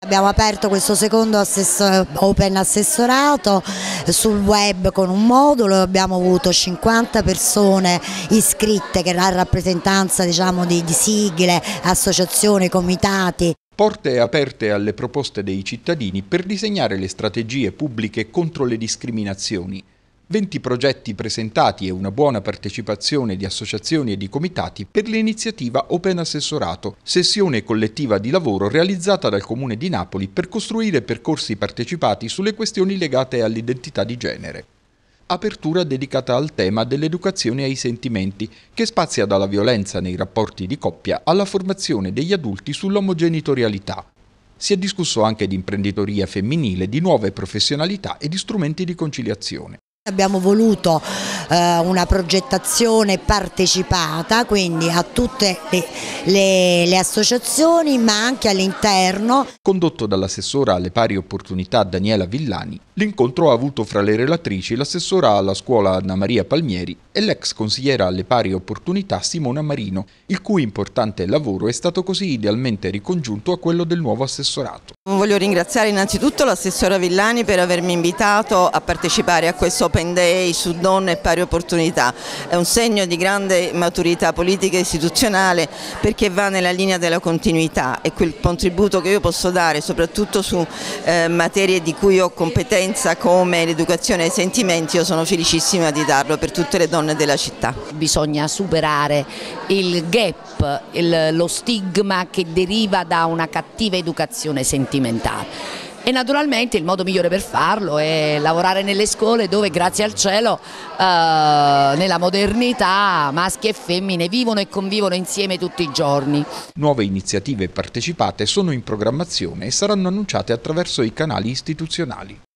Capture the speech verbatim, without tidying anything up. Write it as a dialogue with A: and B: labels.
A: Abbiamo aperto questo secondo assessor- open assessorato sul web con un modulo e abbiamo avuto cinquanta persone iscritte, che la rappresentanza, diciamo, di, di sigle, associazioni, comitati.
B: Porte aperte alle proposte dei cittadini per disegnare le strategie pubbliche contro le discriminazioni. venti progetti presentati e una buona partecipazione di associazioni e di comitati per l'iniziativa Open Assessorato, sessione collettiva di lavoro realizzata dal Comune di Napoli per costruire percorsi partecipati sulle questioni legate all'identità di genere. Apertura dedicata al tema dell'educazione ai sentimenti, che spazia dalla violenza nei rapporti di coppia alla formazione degli adulti sull'omogenitorialità. Si è discusso anche di imprenditoria femminile, di nuove professionalità e di strumenti di conciliazione.
A: Abbiamo voluto eh, una progettazione partecipata, quindi a tutte le, le, le associazioni, ma anche all'interno.
B: Condotto dall'assessora alle pari opportunità Daniela Villani, l'incontro ha avuto fra le relatrici l'assessora alla scuola Anna Maria Palmieri e l'ex consigliera alle pari opportunità Simona Marino, il cui importante lavoro è stato così idealmente ricongiunto a quello del nuovo assessorato.
C: Voglio ringraziare innanzitutto l'assessora Villani per avermi invitato a partecipare a questo Open Day su donne e pari opportunità. È un segno di grande maturità politica e istituzionale, perché va nella linea della continuità, e quel contributo che io posso dare soprattutto su eh, materie di cui ho competenza come l'educazione ai sentimenti, io sono felicissima di darlo per tutte le donne della città.
D: Bisogna superare il gap, il, lo stigma che deriva da una cattiva educazione sentimentale. E naturalmente il modo migliore per farlo è lavorare nelle scuole dove, grazie al cielo, eh, nella modernità maschi e femmine vivono e convivono insieme tutti i giorni.
B: Nuove iniziative partecipate sono in programmazione e saranno annunciate attraverso i canali istituzionali.